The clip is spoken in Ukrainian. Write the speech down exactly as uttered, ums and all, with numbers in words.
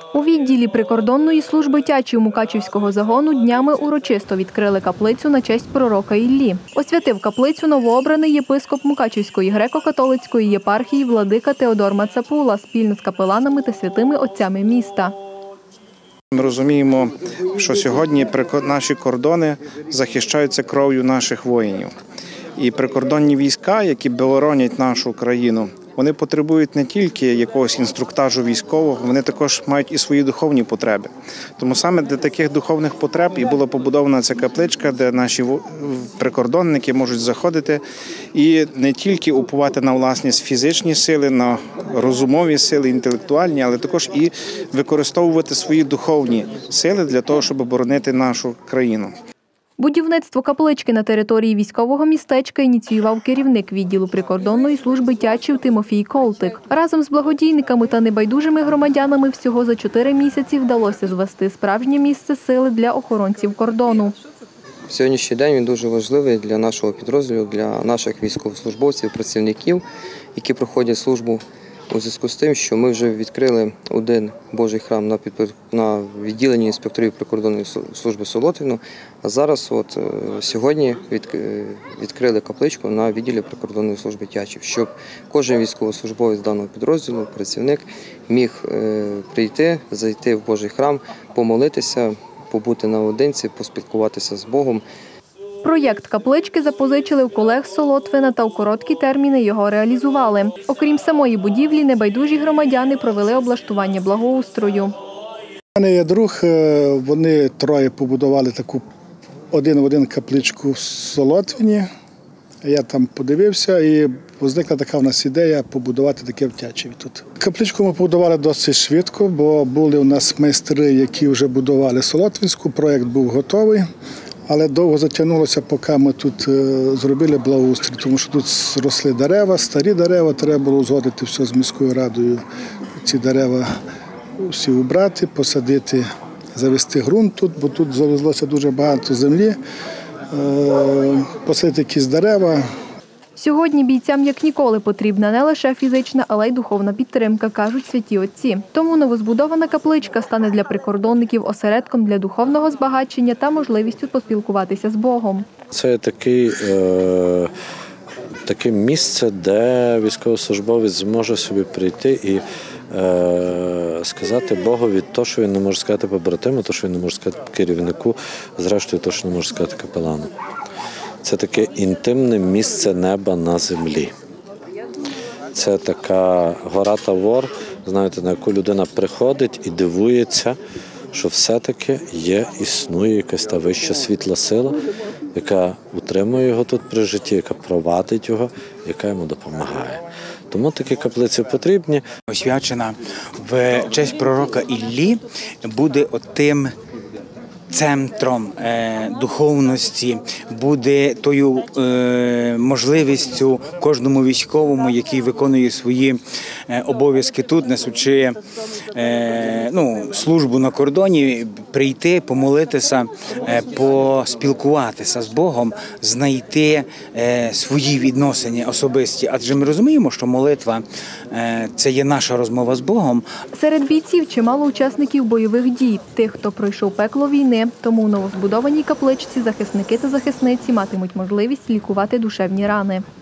У відділі прикордонної служби Тячів Мукачівського загону днями урочисто відкрили каплицю на честь пророка Іллі. Освятив каплицю новообраний єпископ Мукачівської греко-католицької єпархії владика Теодор Мацапула спільно з капеланами та святими отцями міста. Ми розуміємо, що сьогодні наші кордони захищаються кров'ю наших воїнів. І прикордонні війська, які боронять нашу країну, вони потребують не тільки якогось інструктажу військового, вони також мають і свої духовні потреби. Тому саме для таких духовних потреб і була побудована ця капличка, де наші прикордонники можуть заходити і не тільки уповати на власні фізичні сили, на розумові сили, інтелектуальні, але також і використовувати свої духовні сили для того, щоб боронити нашу країну. Будівництво каплички на території військового містечка ініціював керівник відділу прикордонної служби Тячів Тимофій Колтик. Разом з благодійниками та небайдужими громадянами всього за чотири місяці вдалося звести справжнє місце сили для охоронців кордону. Сьогоднішній день він дуже важливий для нашого підрозділу, для наших військовослужбовців, працівників, які проходять службу. У зв'язку з тим, що ми вже відкрили один Божий храм на, підпор... на відділенні інспекторів прикордонної служби Солотвіну, а зараз от, сьогодні від... відкрили капличку на відділі прикордонної служби Тячів, щоб кожен військовослужбовець даного підрозділу, працівник, міг е... прийти, зайти в Божий храм, помолитися, побути наодинці, поспілкуватися з Богом. Проєкт каплички запозичили в колег з Солотвина та у короткі терміни його реалізували. Окрім самої будівлі, небайдужі громадяни провели облаштування благоустрою. У мене є друг, вони троє побудували таку один в один капличку в Солотвині. Я там подивився і возникла така в нас ідея побудувати таке в Тячеві тут. Капличку ми побудували досить швидко, бо були у нас майстри, які вже будували Солотвинську, проєкт був готовий. Але довго затягнулося, поки ми тут зробили благоустрій, тому що тут росли дерева, старі дерева, треба було узгодити все з міською радою. Ці дерева всі убрати, посадити, завести ґрунт тут, бо тут завезлося дуже багато землі, посадити якісь дерева. Сьогодні бійцям як ніколи потрібна не лише фізична, але й духовна підтримка, кажуть святі отці. Тому новозбудована капличка стане для прикордонників осередком для духовного збагачення та можливістю поспілкуватися з Богом. Це такий, е, таке місце, де військовослужбовець зможе собі прийти і е, сказати Богові те, що він не може сказати побратиму, те, що він не може сказати керівнику, зрештою те, що не може сказати капелану. Це таке інтимне місце неба на землі. Це така гора Тавор, знаєте, на яку людина приходить і дивується, що все-таки є, існує якась та вища світла сила, яка утримує його тут при житті, яка провадить його, яка йому допомагає. Тому такі каплиці потрібні. Освячена в честь пророка Іллі буде отим центром е, духовності, буде тою е, можливістю кожному військовому, який виконує свої е, обов'язки тут, несучи е, ну, службу на кордоні, прийти, помолитися, е, поспілкуватися з Богом, знайти е, свої відносини особисті. Адже ми розуміємо, що молитва е, – це є наша розмова з Богом. Серед бійців чимало учасників бойових дій, тих, хто пройшов пекло війни. Тому в новозбудованій капличці захисники та захисниці матимуть можливість лікувати душевні рани.